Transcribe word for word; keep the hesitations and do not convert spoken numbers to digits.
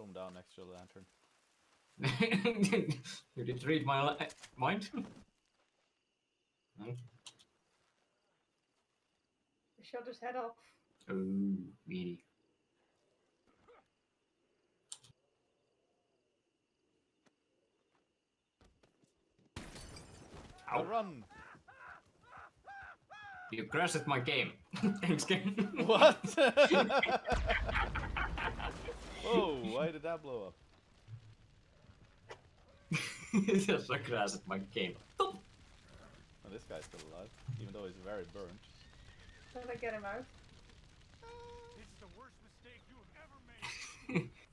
him down next to the lantern. You did read my mind? No? He shot his head off. Oh, meaty. Ow. Run! You crashed my game. Thanks, game. What? Whoa, why did that blow up? Just crashed my game. Oh, this guy's still alive, even though he's very burnt. Did I get him out? This is the worst mistake you have ever made.